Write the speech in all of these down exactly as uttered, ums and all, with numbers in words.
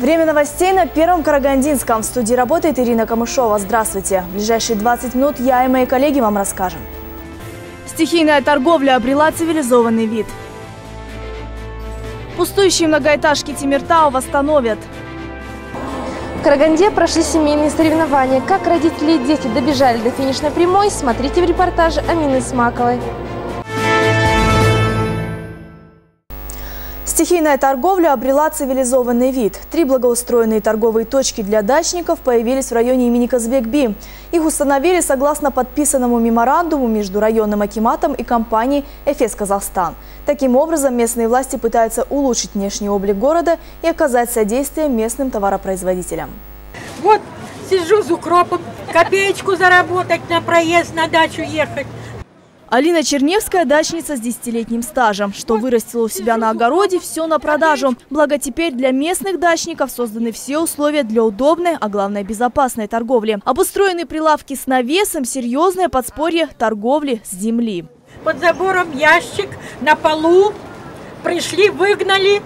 Время новостей на Первом Карагандинском. В студии работает Ирина Камышова. Здравствуйте. В ближайшие двадцать минут я и мои коллеги вам расскажем. Стихийная торговля обрела цивилизованный вид. Пустующие многоэтажки Темиртау восстановят. В Караганде прошли семейные соревнования. Как родители и дети добежали до финишной прямой, смотрите в репортаже Амины Смаковой. Стихийная торговля обрела цивилизованный вид. Три благоустроенные торговые точки для дачников появились в районе имени Казбек-Би. Их установили согласно подписанному меморандуму между районным акиматом и компанией «Эфес Казахстан». Таким образом, местные власти пытаются улучшить внешний облик города и оказать содействие местным товаропроизводителям. Вот сижу с укропом, копеечку заработать на проезд на дачу ехать. Алина Черневская – дачница с десятилетним стажем. Что вырастила у себя на огороде, все на продажу. Благо теперь для местных дачников созданы все условия для удобной, а главное безопасной торговли. Обустроены прилавки с навесом, серьезное подспорье торговли с земли. Под забором ящик, на полу. Пришли, выгнали,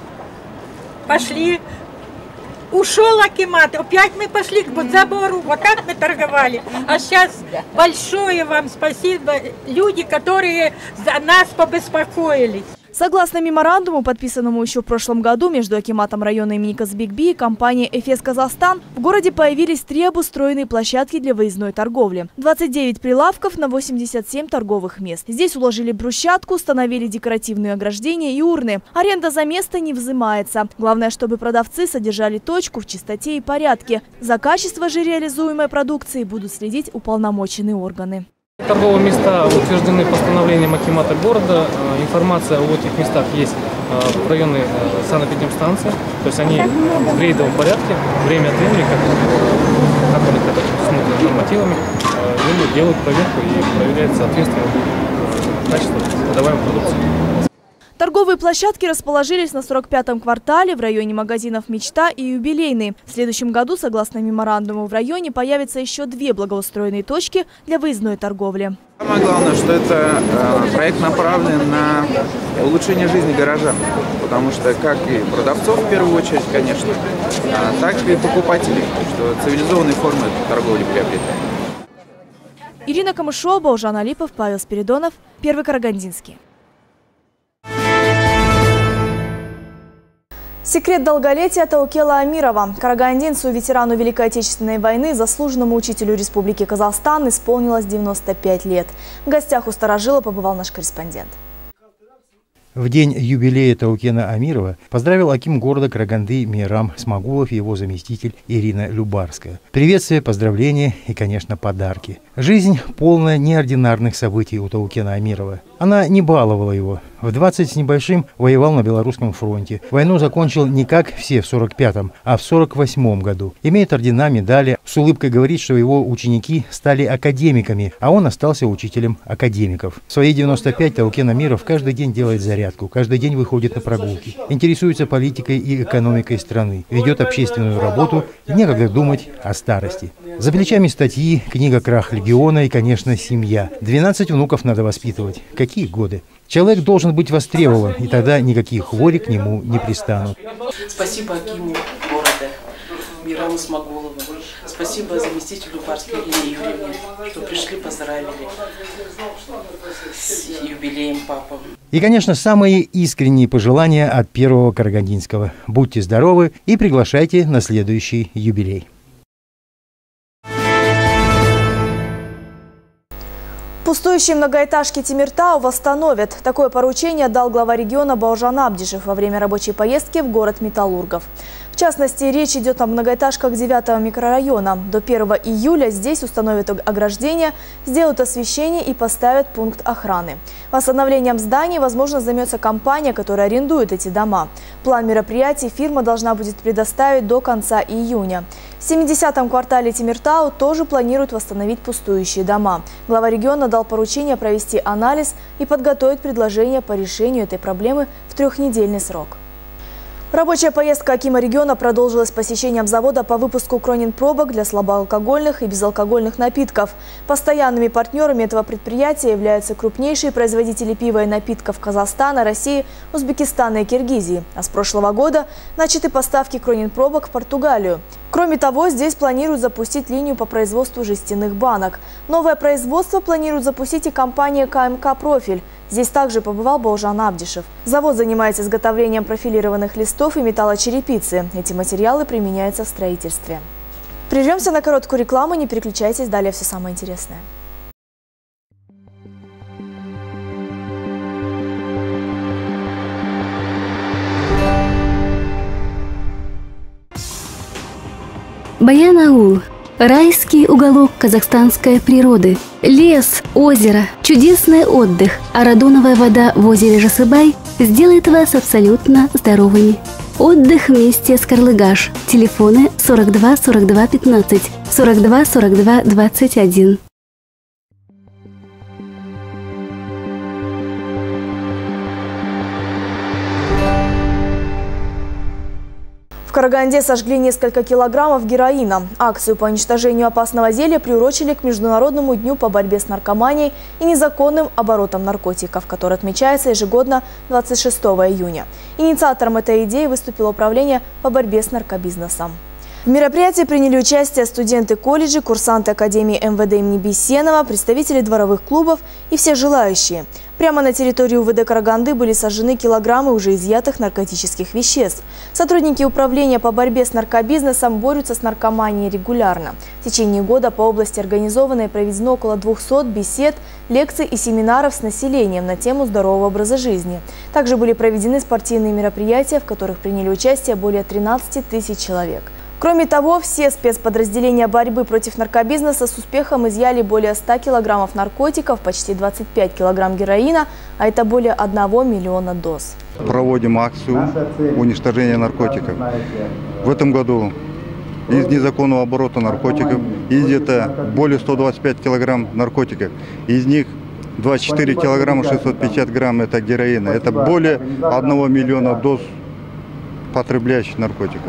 пошли. Ушел акимат, опять мы пошли к забору, вот так мы торговали. А сейчас большое вам спасибо, люди, которые за нас побеспокоились. Согласно меморандуму, подписанному еще в прошлом году между акиматом района имени Казбек-Би и компанией «Эфес Казахстан», в городе появились три обустроенные площадки для выездной торговли. двадцать девять прилавков на восемьдесят семь торговых мест. Здесь уложили брусчатку, установили декоративные ограждения и урны. Аренда за место не взимается. Главное, чтобы продавцы содержали точку в чистоте и порядке. За качество же реализуемой продукции будут следить уполномоченные органы. Торговые места утверждены постановлением акимата города. Информация об этих местах есть в районной санэпидемстанции. То есть они в рейдовом порядке, время от времени, как, как они хотят, смотрят нормативами, делают проверку и проверяют соответствие качества подаваемой продукции. Торговые площадки расположились на сорок пятом квартале в районе магазинов «Мечта» и «Юбилейный». В следующем году, согласно меморандуму, в районе появятся еще две благоустроенные точки для выездной торговли. Самое главное, что это э, проект направлен на улучшение жизни горожан, потому что как и продавцов в первую очередь, конечно, а, так и покупателей, что цивилизованные формы торговли приобретают. Ирина Камышова, Баужан Алипов, Павел Спиридонов, Первый Карагандинский. Секрет долголетия Таукела Амирова. Карагандинцу, ветерану Великой Отечественной войны, заслуженному учителю Республики Казахстан исполнилось девяносто пять лет. В гостях у старожила побывал наш корреспондент. В день юбилея Таукена Амирова поздравил аким города Караганды Мейрам Смагулов и его заместитель Ирина Любарская. Приветствия, поздравления и, конечно, подарки. Жизнь полная неординарных событий у Таукена Амирова. Она не баловала его. В двадцать с небольшим воевал на Белорусском фронте. Войну закончил не как все в сорок пятом, а в сорок восьмом году. Имеет ордена, медали. С улыбкой говорит, что его ученики стали академиками, а он остался учителем академиков. В свои девяносто пять Таукен Амиров каждый день делает зарядку, каждый день выходит на прогулки. Интересуется политикой и экономикой страны. Ведет общественную работу и некогда думать о старости. За плечами статьи, книга «Крах легиона» и, конечно, семья. двенадцать внуков надо воспитывать. Какие годы? Человек должен быть востребован, и тогда никакие хвори к нему не пристанут. Спасибо акиму города Мейраму Смагулову. Спасибо заместителю Любарской Ирине Юрьевне, что пришли, поздравили с юбилеем папы. И, конечно, самые искренние пожелания от Первого Карагандинского. Будьте здоровы и приглашайте на следующий юбилей. Пустующие многоэтажки Темиртау восстановят. Такое поручение дал глава региона Баужан Абдишев во время рабочей поездки в город Металлургов. В частности, речь идет о многоэтажках девятого микрорайона. До первого июля здесь установят ограждения, сделают освещение и поставят пункт охраны. Восстановлением зданий, возможно, займется компания, которая арендует эти дома. План мероприятий фирма должна будет предоставить до конца июня. В семидесятом квартале Темиртау тоже планируют восстановить пустующие дома. Глава региона дал поручение провести анализ и подготовить предложение по решению этой проблемы в трехнедельный срок. Рабочая поездка акима региона продолжилась посещением завода по выпуску кронин-пробок для слабоалкогольных и безалкогольных напитков. Постоянными партнерами этого предприятия являются крупнейшие производители пива и напитков Казахстана, России, Узбекистана и Киргизии. А с прошлого года начаты поставки кронин-пробок в Португалию. Кроме того, здесь планируют запустить линию по производству жестяных банок. Новое производство планирует запустить и компания ка эм ка «Профиль». Здесь также побывал Бауыржан Абдишев. Завод занимается изготовлением профилированных листов и металлочерепицы. Эти материалы применяются в строительстве. Прервемся на короткую рекламу, не переключайтесь, далее все самое интересное. Баян-Аул – райский уголок казахстанской природы. Лес, озеро, чудесный отдых, а радоновая вода в озере Жасыбай сделает вас абсолютно здоровыми. Отдых вместе с Карлыгаш. Телефоны сорок два сорок два пятнадцать, сорок два сорок два двадцать один. В Караганде сожгли несколько килограммов героина. Акцию по уничтожению опасного зелья приурочили к Международному дню по борьбе с наркоманией и незаконным оборотом наркотиков, который отмечается ежегодно двадцать шестого июня. Инициатором этой идеи выступило Управление по борьбе с наркобизнесом. В мероприятии приняли участие студенты колледжа, курсанты Академии эм вэ дэ имени Бейсенова, представители дворовых клубов и все желающие. Прямо на территории у вэ дэ Караганды были сожжены килограммы уже изъятых наркотических веществ. Сотрудники Управления по борьбе с наркобизнесом борются с наркоманией регулярно. В течение года по области организовано и проведено около двухсот бесед, лекций и семинаров с населением на тему здорового образа жизни. Также были проведены спортивные мероприятия, в которых приняли участие более тринадцати тысяч человек. Кроме того, все спецподразделения борьбы против наркобизнеса с успехом изъяли более ста килограммов наркотиков, почти двадцать пять килограмм героина, а это более одного миллиона доз. Проводим акцию уничтожения наркотиков. В этом году из незаконного оборота наркотиков где-то более ста двадцати пяти килограмм наркотиков. Из них двадцать четыре килограмма шестьсот пятьдесят грамм это героина. Это более одного миллиона доз потребляющих наркотиков.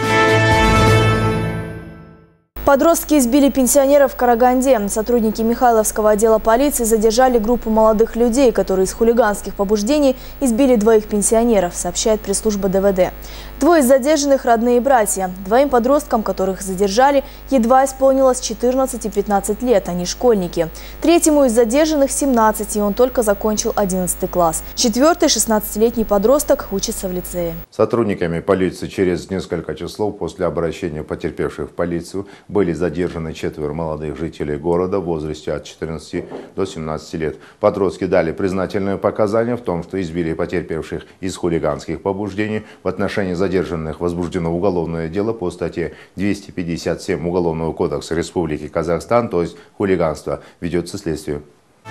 Подростки избили пенсионеров в Караганде. Сотрудники Михайловского отдела полиции задержали группу молодых людей, которые из хулиганских побуждений избили двоих пенсионеров, сообщает пресс-служба дэ вэ дэ. Двое из задержанных – родные братья. Двоим подросткам, которых задержали, едва исполнилось четырнадцать и пятнадцать лет, они школьники. Третьему из задержанных – семнадцать, и он только закончил одиннадцатый класс. Четвертый – шестнадцатилетний подросток, учится в лицее. Сотрудниками полиции через несколько часов после обращения потерпевших в полицию были задержаны четверо молодых жителей города в возрасте от четырнадцати до семнадцати лет. Подростки дали признательные показания в том, что избили потерпевших из хулиганских побуждений. В отношении задержанных возбуждено уголовное дело по статье двести пятьдесят семь Уголовного кодекса Республики Казахстан, то есть хулиганство. Ведется следствие.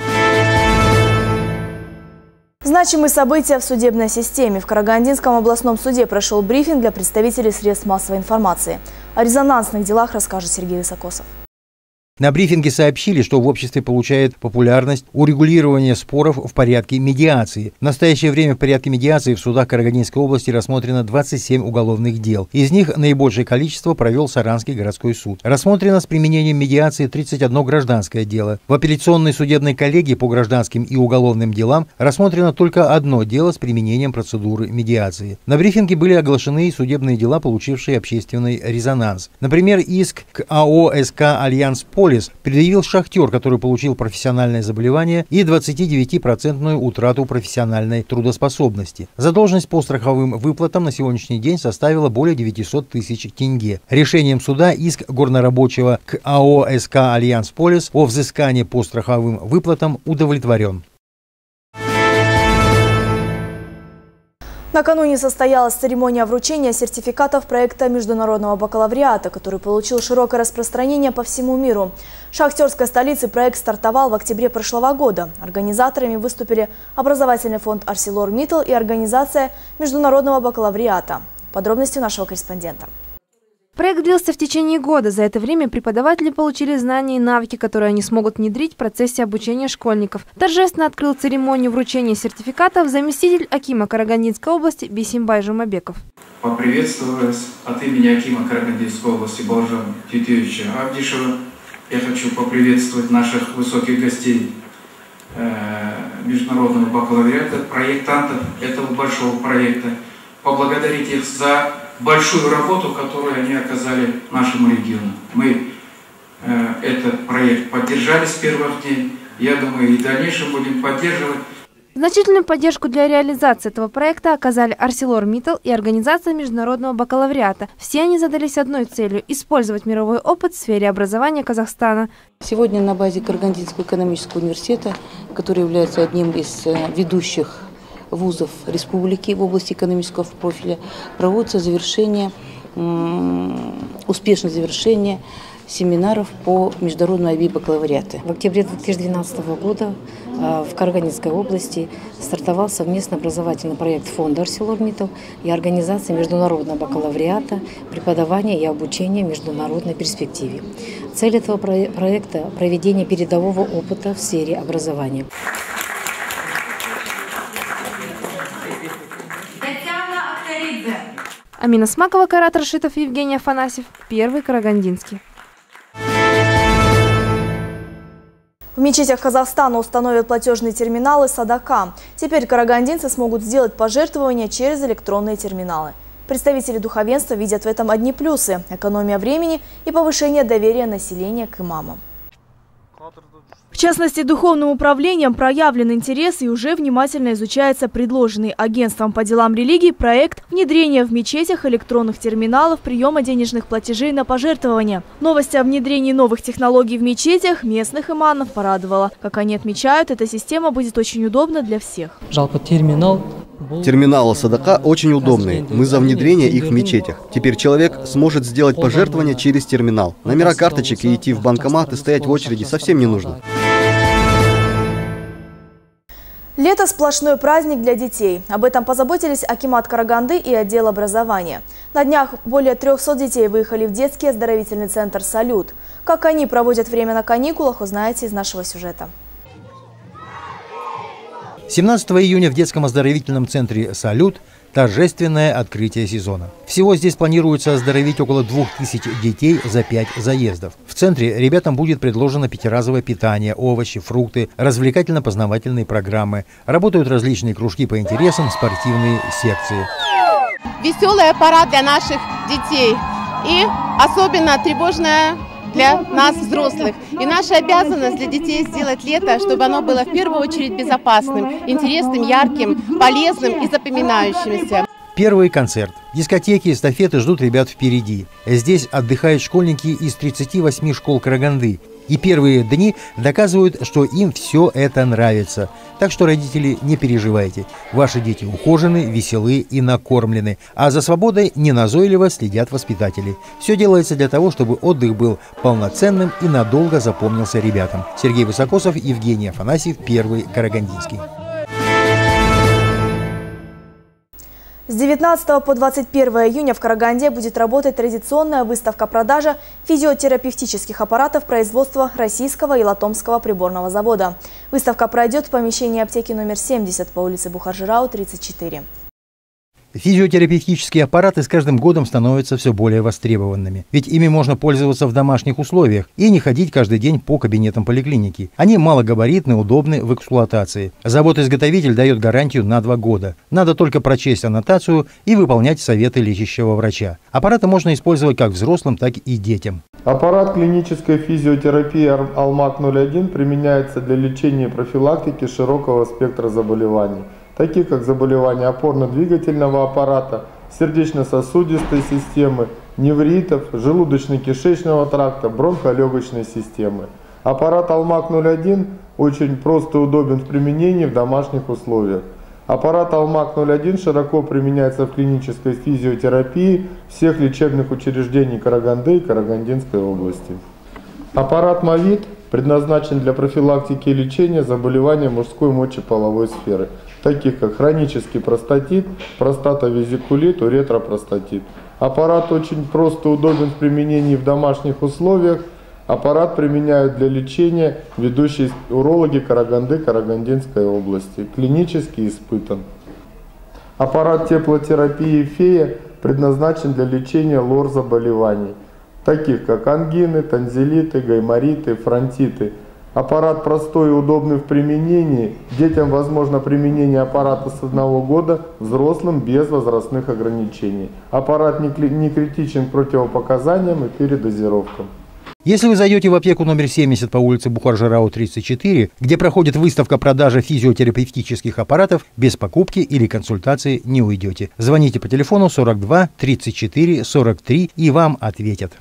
Значимые события в судебной системе. В Карагандинском областном суде прошел брифинг для представителей средств массовой информации. О резонансных делах расскажет Сергей Высокосов. На брифинге сообщили, что в обществе получает популярность урегулирование споров в порядке медиации. В настоящее время в порядке медиации в судах Карагандинской области рассмотрено двадцать семь уголовных дел. Из них наибольшее количество провел Саранский городской суд. Рассмотрено с применением медиации тридцать одно гражданское дело. В апелляционной судебной коллегии по гражданским и уголовным делам рассмотрено только одно дело с применением процедуры медиации. На брифинге были оглашены судебные дела, получившие общественный резонанс. Например, иск к а о эс ка «Альянс Полис» предъявил шахтер, который получил профессиональное заболевание и двадцатидевятипроцентную утрату профессиональной трудоспособности. Задолженность по страховым выплатам на сегодняшний день составила более девятисот тысяч тенге. Решением суда иск горнорабочего к а о эс ка «Альянс Полис» о взыскании по страховым выплатам удовлетворен. Накануне состоялась церемония вручения сертификатов проекта международного бакалавриата, который получил широкое распространение по всему миру. В шахтерской столице проект стартовал в октябре прошлого года. Организаторами выступили образовательный фонд «ArcelorMittal» и организация международного бакалавриата. Подробности у нашего корреспондента. Проект длился в течение года. За это время преподаватели получили знания и навыки, которые они смогут внедрить в процессе обучения школьников. Торжественно открыл церемонию вручения сертификатов заместитель акима Карагандинской области Бейсимбай Жумабеков. поприветствовать от имени акима Карагандинской области Бауыржана Тютюевича Абдишева. Я хочу поприветствовать наших высоких гостей международного бакалавриата, проектантов этого большого проекта, поблагодарить их за большую работу, которую они оказали нашему региону. Мы э, этот проект поддержали с первых дней, я думаю, и в дальнейшем будем поддерживать. Значительную поддержку для реализации этого проекта оказали ArcelorMittal и Организация международного бакалавриата. Все они задались одной целью – использовать мировой опыт в сфере образования Казахстана. Сегодня на базе Карагандинского экономического университета, который является одним из ведущих вузов республики в области экономического профиля, проводится завершение, успешное завершение семинаров по международному ай би-бакалавриату. В октябре две тысячи двенадцатого года в Карагандинской области стартовал совместно образовательный проект фонда ArcelorMittal и Организации международного бакалавриата, преподавания и обучения в международной перспективе. Цель этого проекта – проведение передового опыта в сфере образования. Амина Смакова, Кайрат Рашитов, Евгений Афанасьев. Первый Карагандинский. В мечетях Казахстана установят платежные терминалы Садака. Теперь карагандинцы смогут сделать пожертвования через электронные терминалы. Представители духовенства видят в этом одни плюсы – экономия времени и повышение доверия населения к имамам. В частности, духовным управлением проявлен интерес и уже внимательно изучается предложенный агентством по делам религии проект внедрения в мечетях электронных терминалов приема денежных платежей на пожертвования. Новость о внедрении новых технологий в мечетях местных имамов порадовала. Как они отмечают, эта система будет очень удобна для всех. Терминалы Садака очень удобные. Мы за внедрение их в мечетях. Теперь человек сможет сделать пожертвования через терминал. Номера карточек и идти в банкомат и стоять в очереди совсем не нужно. Лето – сплошной праздник для детей. Об этом позаботились акимат Караганды и отдел образования. На днях более трёхсот детей выехали в детский оздоровительный центр «Салют». Как они проводят время на каникулах, узнаете из нашего сюжета. семнадцатого июня в детском оздоровительном центре «Салют» торжественное открытие сезона. Всего здесь планируется оздоровить около двух тысяч детей за пять заездов. В центре ребятам будет предложено пятиразовое питание, овощи, фрукты, развлекательно-познавательные программы. Работают различные кружки по интересам, спортивные секции. Веселый аппарат для наших детей и особенно тревожная для нас, взрослых. И наша обязанность для детей сделать лето, чтобы оно было в первую очередь безопасным, интересным, ярким, полезным и запоминающимся. Первый концерт. Дискотеки и эстафеты ждут ребят впереди. Здесь отдыхают школьники из тридцати восьми школ Караганды. И первые дни доказывают, что им все это нравится. Так что, родители, не переживайте. Ваши дети ухожены, веселы и накормлены. А за свободой неназойливо следят воспитатели. Все делается для того, чтобы отдых был полноценным и надолго запомнился ребятам. Сергей Высокосов, Евгений Афанасьев, Первый Карагандинский. С девятнадцатого по двадцать первое июня в Караганде будет работать традиционная выставка-продажа физиотерапевтических аппаратов производства Российского и Латомского приборного завода. Выставка пройдет в помещении аптеки номер семьдесят по улице Бухаржирау, тридцать четыре. Физиотерапевтические аппараты с каждым годом становятся все более востребованными. Ведь ими можно пользоваться в домашних условиях и не ходить каждый день по кабинетам поликлиники. Они малогабаритны, удобны в эксплуатации. Завод-изготовитель дает гарантию на два года. Надо только прочесть аннотацию и выполнять советы лечащего врача. Аппараты можно использовать как взрослым, так и детям. Аппарат клинической физиотерапии Алмак ноль один применяется для лечения и профилактики широкого спектра заболеваний, таких как заболевания опорно-двигательного аппарата, сердечно-сосудистой системы, невритов, желудочно-кишечного тракта, бронхолегочной системы. Аппарат Алмак ноль один очень прост и удобен в применении в домашних условиях. Аппарат Алмак ноль один широко применяется в клинической физиотерапии всех лечебных учреждений Караганды и Карагандинской области. Аппарат Мавит предназначен для профилактики и лечения заболеваний мужской мочеполовой сферы, таких как хронический простатит, простатовезикулит, уретропростатит. Аппарат очень прост и удобен в применении в домашних условиях. Аппарат применяют для лечения ведущие урологи Караганды, Карагандинской области. Клинически испытан. Аппарат теплотерапии «Фея» предназначен для лечения лор-заболеваний, таких как ангины, танзелиты, гаймориты, фронтиты. Аппарат простой и удобный в применении. Детям возможно применение аппарата с одного года, взрослым без возрастных ограничений. Аппарат не критичен к противопоказаниям и передозировкам. Если вы зайдете в аптеку номер семьдесят по улице Бухар-Жирау, тридцать четыре, где проходит выставка продажи физиотерапевтических аппаратов, без покупки или консультации не уйдете. Звоните по телефону сорок два тридцать четыре сорок три и вам ответят.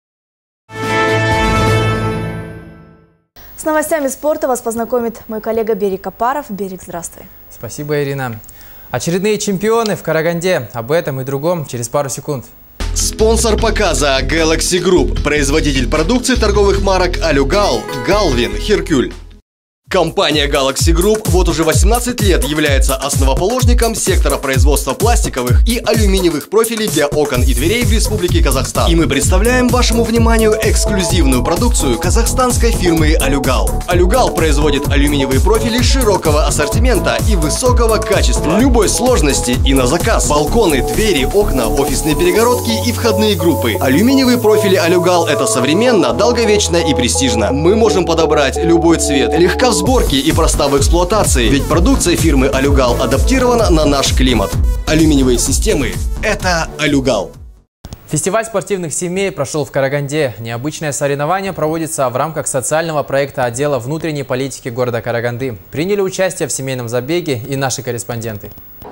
С новостями спорта вас познакомит мой коллега Берик Капаров. Берик, здравствуй. Спасибо, Ирина. Очередные чемпионы в Караганде. Об этом и другом через пару секунд. Спонсор показа Galaxy Group, производитель продукции торговых марок Алюгал, Галвин, Херкюль. Компания Galaxy Group вот уже восемнадцать лет является основоположником сектора производства пластиковых и алюминиевых профилей для окон и дверей в Республике Казахстан. И мы представляем вашему вниманию эксклюзивную продукцию казахстанской фирмы Алюгал. Алюгал производит алюминиевые профили широкого ассортимента и высокого качества, любой сложности и на заказ. Балконы, двери, окна, офисные перегородки и входные группы. Алюминиевые профили Алюгал – это современно, долговечно и престижно. Мы можем подобрать любой цвет, легко в сборке и проста в эксплуатации, ведь продукция фирмы Алюгал адаптирована на наш климат. Алюминиевые системы – это Алюгал. Фестиваль спортивных семей прошел в Караганде. Необычное соревнование проводится в рамках социального проекта отдела внутренней политики города Караганды. Приняли участие в семейном забеге и наши корреспонденты.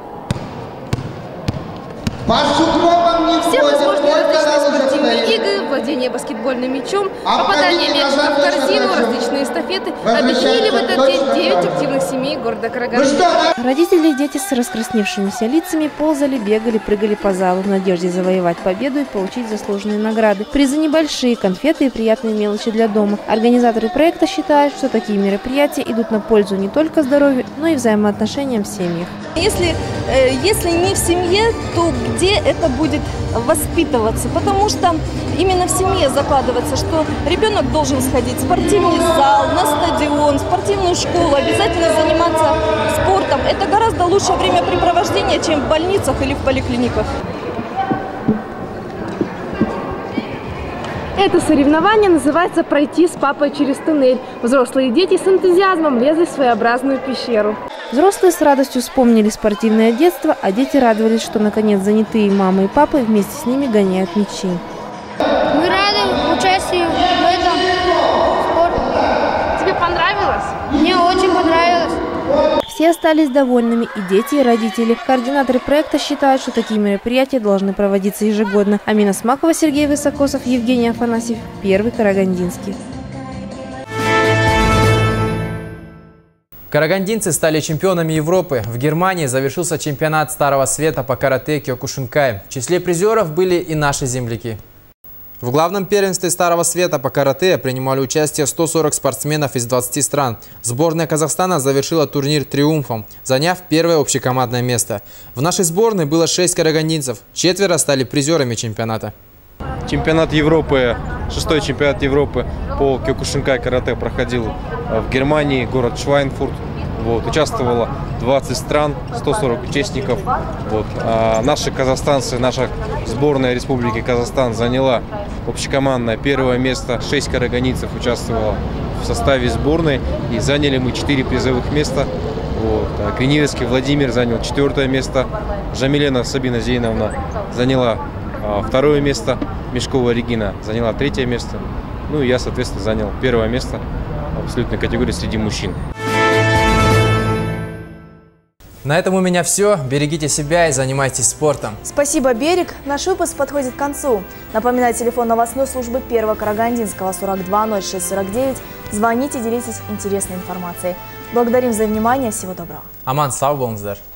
Все возможные различные спортивные игры, владение баскетбольным мячом, попадание мячика в корзину, различные эстафеты объединили в этот день девять активных семей города Караганды. Родители и дети с раскрасневшимися лицами ползали, бегали, прыгали по залу в надежде завоевать победу и получить заслуженные награды. Призы небольшие, конфеты и приятные мелочи для дома. Организаторы проекта считают, что такие мероприятия идут на пользу не только здоровью, но и взаимоотношениям в семьях. Если, э, если не в семье, то где это будет воспитываться? Потому что именно в семье закладывается, что ребенок должен сходить в спортивный зал, на стадион, в спортивную школу, обязательно заниматься спортом. Это гораздо лучшее времяпрепровождение, чем в больницах или в поликлиниках. Это соревнование называется «Пройти с папой через туннель». Взрослые дети с энтузиазмом лезли в своеобразную пещеру. Взрослые с радостью вспомнили спортивное детство, а дети радовались, что наконец занятые мамы и папы вместе с ними гоняют мячи. Мы рады участию в этом спорте. Тебе понравилось? Мне очень понравилось. Все остались довольными, и дети, и родители. Координаторы проекта считают, что такие мероприятия должны проводиться ежегодно. Амина Смакова, Сергей Высокосов, Евгений Афанасьев. Первый Карагандинский. Карагандинцы стали чемпионами Европы. В Германии завершился чемпионат Старого Света по карате Кёкушинкай. В числе призеров были и наши земляки. В главном первенстве Старого Света по карате принимали участие сто сорок спортсменов из двадцати стран. Сборная Казахстана завершила турнир триумфом, заняв первое общекомандное место. В нашей сборной было шесть карагандинцев, четверо стали призерами чемпионата. Чемпионат Европы, шестой чемпионат Европы по Кёкушинкай карате проходил в Германии, город Швайнфурт. Вот, участвовало двадцать стран, сто сорок участников. Вот. А наши казахстанцы, наша сборная Республики Казахстан заняла общекомандное первое место. шесть карагандинцев участвовало в составе сборной. И заняли мы четыре призовых места. Вот. А Криневский Владимир занял четвертое место. Жамилена Сабина Зейновна заняла а, второе место. Мешкова Регина заняла третье место. Ну и я, соответственно, занял первое место в абсолютной категории среди мужчин. На этом у меня все. Берегите себя и занимайтесь спортом. Спасибо, Берег. Наш выпуск подходит к концу. Напоминаю, телефон новостной службы первого Карагандинского сорок два ноль шесть сорок девять. Звоните, делитесь интересной информацией. Благодарим за внимание. Всего доброго. Аман, сау болыңыздар.